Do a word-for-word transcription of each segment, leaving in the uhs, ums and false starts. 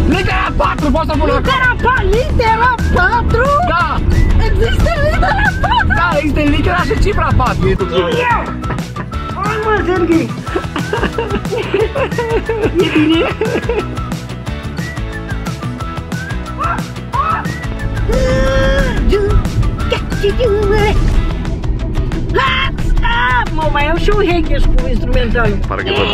Litera patru, poți să pun acolo? Litera patru? Litera patru? Da! Există litera patru? Da, există litera și cifra patru! Eu! Hai mă, Serghei! E bine? Mă, mai au și un Hegeș cu instrumentalul. Parcă văd.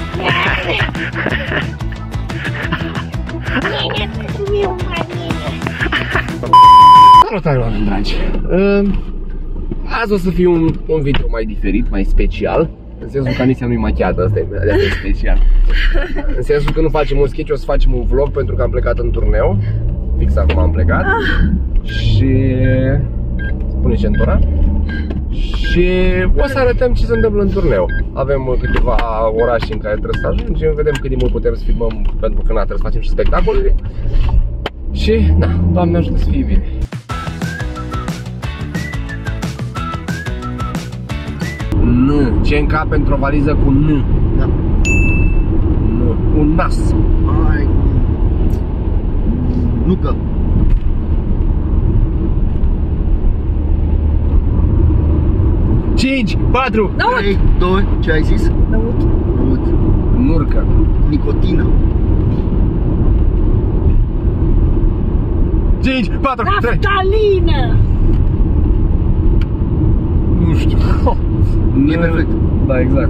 Salutare, oameni dragi! Azi o să fie un, un video mai diferit, mai special. În sensul că Anisia nu-i machiată, asta e de special. În sensul că nu facem un sketch, o să facem un vlog pentru că am plecat în turneu. Fix acum am plecat. Și... spune centura. Și o să arătăm ce se întâmplă în turneu. Avem câteva orașe în care trebuie să ajungem, vedem cât de mult putem să filmăm, pentru că na, trebuie să facem și spectacole. Și, na, Doamne ajută să fie bine. N. Ce încape într-o valiză cu N? Da. N. Un nas. Hai. Nucă. cinci, patru, trei, doi, ce ai zis? Năut. Năut. Nurcă. Nicotină. cinci, patru, trei. Naftalină. Nu știu. E perfect. Da, exact.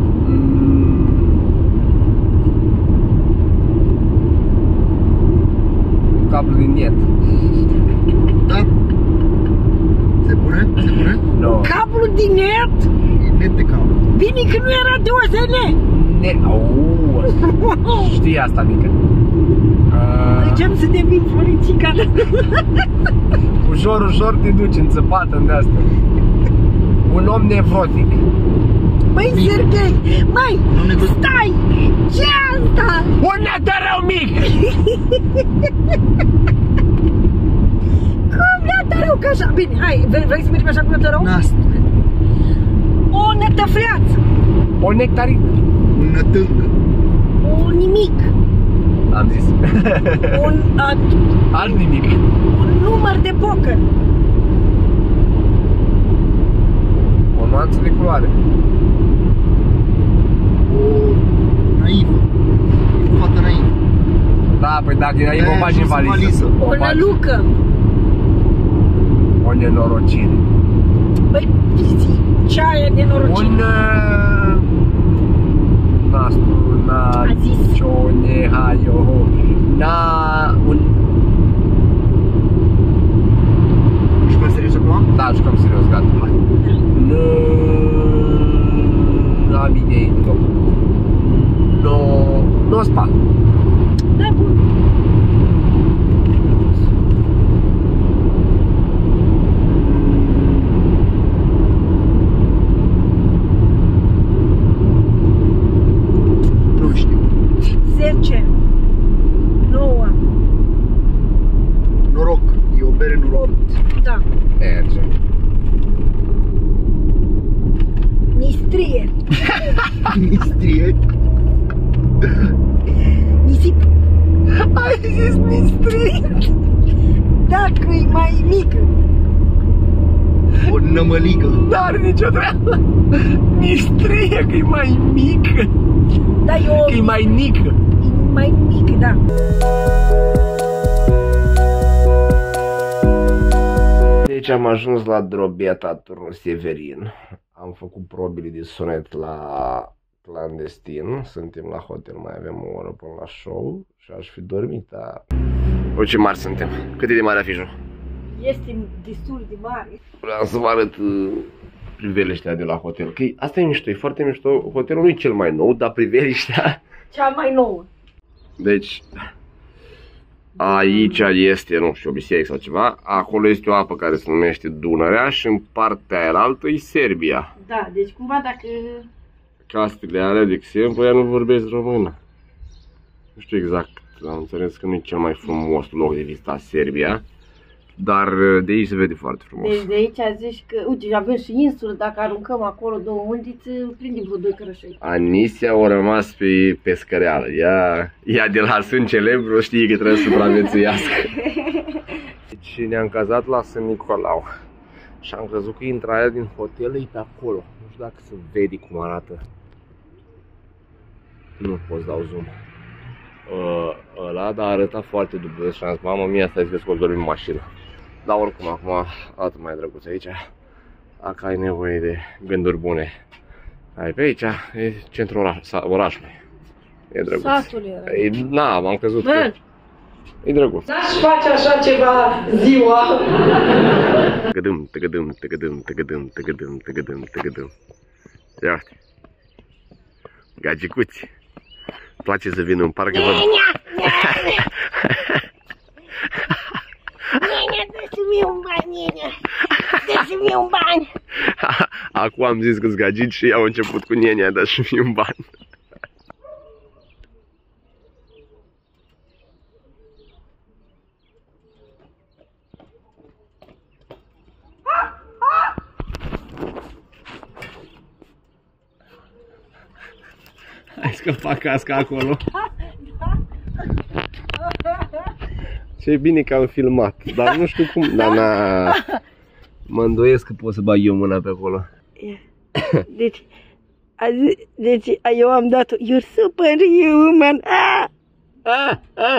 Cablu din net. Da? Se pune? Se pune? No. Cablu din net? E net de cablu. Bine că nu era de O S N. Net. Auuu. Știi asta, mică. Mergem să devin floricica. Ușor, ușor te duci înțăpată în de-asta. Un om nevrotic. Măi, Serghei, măi, stai! Ce asta? Un neterău mic! Cum netărău că așa? Bine, hai, vrei, vrei să mergem așa cu netărău? Nasture. O netăfleață. O nectarină. Nătâncă. Un nimic. Am zis. Un, a, Alt nimic. un număr de poker. O nuanță de culoare. O naivă. E fată naivă. Da, păi dacă e naivă, o faci în valiză. O nălucă. O nenorocire. Băi, ce aia nenorocire? Un... Uh, Nastru, na... A zis. Cio, ne, ha, yo, ho. Na... Un... Jucăm serios acum? Da, jucăm serios, gata. Hai. N... N-am idei de loc. No... No spal. Da, bun. Nu știu. zece. nouă. Noroc. E o bere noroc. opt. Da. Merge. Nistrie. Nistrie. Nisip. Ai zis nistrie? Dacă e mai mică. O nămăligă. N-are nicio treabă. Nistrie, că e mai mică. Da, eu... Că e mai nică. E mai mică, da. Deci am ajuns la Drobeta, turnul Severin. Am făcut probele de sunet la clandestin. Suntem la hotel, mai avem o oră până la show și aș fi dormit, dar... O, ce mari suntem. Cât e de mare afișul? Este destul de mare. Vreau să vă arăt uh, priveliștea de la hotel. Că asta e mișto, e foarte mișto. Hotelul nu e cel mai nou, dar priveliștea... Cea mai nouă. Deci... Aici este, nu știu, o biserică sau ceva. Acolo este o apă care se numește Dunărea și în partea aia altă e Serbia. Da, deci cumva dacă... Castele alea, de exemplu, ea nu vorbesc română. Nu știu exact, am înțeles că nu e cel mai frumos loc de vizitat Serbia. dar de aici se vede foarte frumos. Deci de aici zici că, uite, avem și insulă, dacă aruncăm acolo două undițe, prindem vreo doi cărășei. Anisia a rămas pe pescăreală. Ea, ea de la Sân Celebru știe că trebuie să supraviețuiască. Deci ne-am cazat la Sân Nicolau și am crezut că intrarea din hotel e pe acolo. Nu știu dacă se vede cum arată. Nu pot să dau zoom. Uh, ăla, dar arăta foarte dubios și am zis, mamă mia, stai să vezi că o dormim în mașină. Dar oricum, acum, atât mai drăguț aici. Dacă ai nevoie de gânduri bune, ai pe aici, e centrul oraș, orașului. E drăguț. Satul era. E, na, am crezut că e drăguț. N-aș face așa ceva ziua. Tăgădâm, tăgădâm, tăgădâm, tăgădâm, tăgădâm, tăgădâm, tăgădâm. Ia uite. Gagicuți. Place să vină în parc. Nenea, nenea. Nenea, dă-mi un bani, nenea. Dă-mi un bani. Acum am zis că-s gagici și au început cu nenea, dă-mi un bani. Hai să fac casca acolo. Ce bine că am filmat, dar nu știu cum, dar na, mă îndoiesc că pot să bag eu mâna pe acolo. Deci, azi, deci eu am dat-o, you're superhuman. Ah! Ah, ah.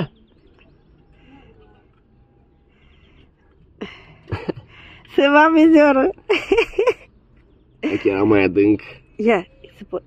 Se va mizoră. Aici era mai adânc. Ia, se poate.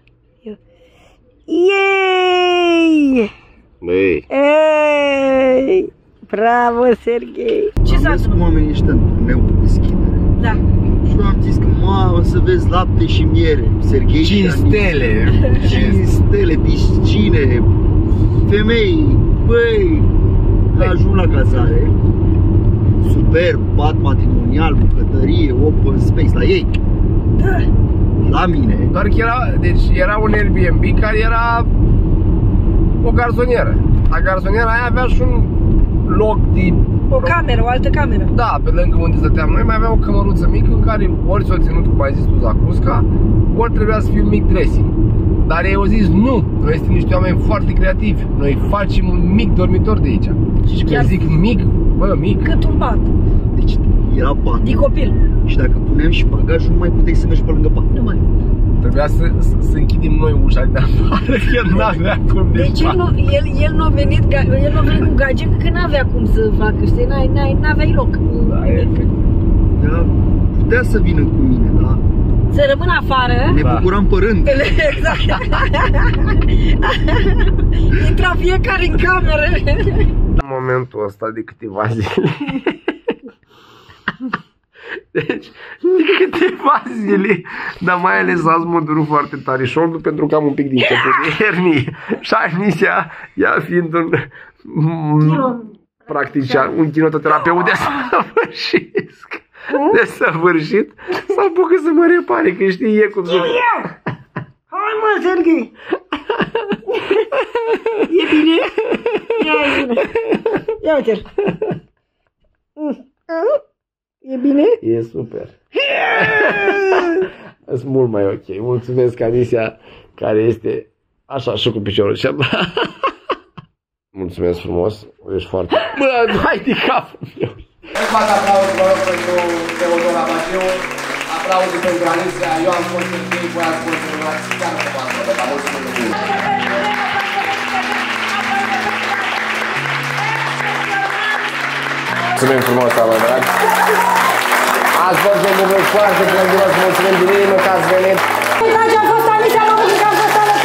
Yay! Băi! Ei! Bravo, Serghei! Ce s-a întâmplat? Oamenii ăștia în turneu pe deschidere. Da. Și eu am zis că, mamă, să vezi lapte și miere. Serghei și cinci stele! cinci stele, piscine, femei, băi, ajung la cazare. Superb, pat matrimonial, bucătărie, open space la ei. Da. La mine. Doar că era, deci era un Airbnb care era o garsonieră. La garsoniera aia avea și un loc de... O cameră, o altă cameră. Da, pe lângă unde stăteam noi mai avea o cămăruță mică în care ori s-o ținut, cum ai zis tu, zacusca, ori trebuia să fie un mic dressing. Dar ei au zis nu, noi suntem niște oameni foarte creativi, noi facem un mic dormitor de aici. Și când zic mic, bă, mic. Cât un pat. Deci era pat. De copil. Și dacă puneam și bagajul, nu mai puteai să mergi pe lângă pat. Nu mai. Trebuia să, să, să închidem noi ușa de afară, că nu avea cum de Deci el, nu, el, el nu a venit, el nu a venit cu gagică, că n-avea cum să facă, știi, n-aveai loc. Da, e efectiv. Da, putea să vină cu mine, da? Să rămână afară. Ne Da. bucuram pe rând. Exact. Intra fiecare în cameră. În momentul ăsta de câteva zile. Deci, de câteva zile, dar mai ales azi mă durut foarte tare șoldul pentru că am un pic din început de hernie. Și Anisia, ea fiind un practician, un kinetoterapeut de săvârșit, de săvârșit, s-a apucat să mă repare, că știi, e cum să... Hai mă, Serghei! E bine? Ia e bine! Ia uite-l! E bine? E super! Sunt mult mai ok. Mulțumesc, Anisia, care este așa și cu piciorul cel. Mulțumesc frumos, ești foarte... Bă, hai de capul meu! Fac aplauze, vă rog, pentru Teodora Baceu, aplauze pentru Anisia, eu am fost în ei, voi ați fost în relații, chiar nu v-am spus, dar mulțumesc pentru mine. Mulțumim frumos, oameni dragi! Ați fost un moment foarte plăcuros, mulțumim din inimă că ați venit! Dragi, am fost Anisia, am fost